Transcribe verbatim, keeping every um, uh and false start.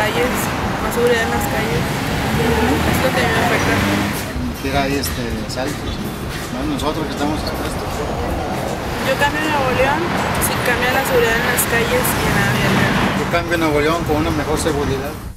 calles, más seguridad en las calles. Es lo que a mí me afecta. Que hay este, asaltos. ¿No? Nosotros que estamos expuestos. Yo cambio Nuevo León si cambia la seguridad en las calles y en la vialidad. Yo cambio Nuevo León con una mejor seguridad.